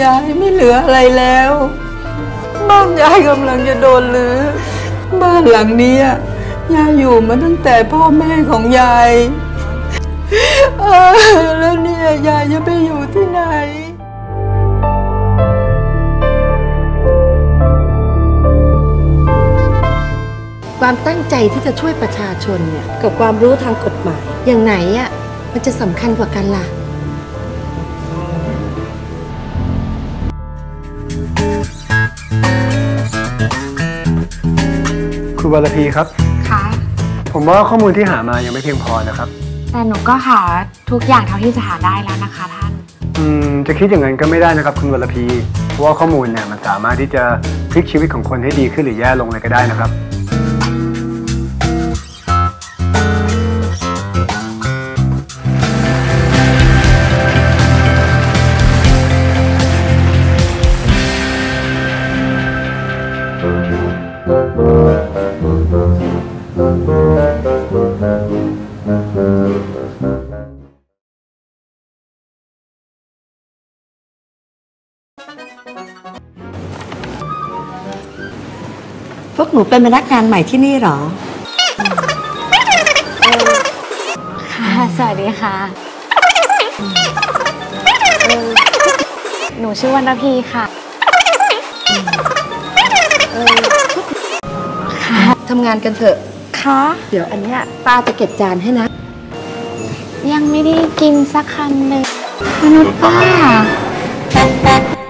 ยายไม่เหลืออะไรแล้วบ้านยายกำลังจะโดนรื้อบ้านหลังนี้ยายอยู่มาตั้งแต่พ่อแม่ของยายแล้วเนี่ยยายจะไปอยู่ที่ไหนความตั้งใจที่จะช่วยประชาชนเนี่ยกับความรู้ทางกฎหมายอย่างไหนมันจะสำคัญกว่ากันล่ะคุณวรพีครับค่ะผมว่าข้อมูลที่หามายังไม่เพียงพอนะครับแต่หนูก็หาทุกอย่างเท่าที่จะหาได้แล้วนะคะท่านจะคิดอย่างนั้นก็ไม่ได้นะครับคุณวรพีเพราะว่าข้อมูลเนี่ยมันสามารถที่จะพลิกชีวิตของคนให้ดีขึ้นหรือแย่ลงเลยก็ได้นะครับพวกหนูเป็นพนักงานใหม่ที่นี่หรอค่ะสวัสดีค่ะหนูชื่อวรรณพีค่ะค่ะทำงานกันเถอะค่ะเดี๋ยวอันเนี้ยป้าจะเก็บจานให้นะยังไม่ได้กินสักคำเลยมนุษย์ป้า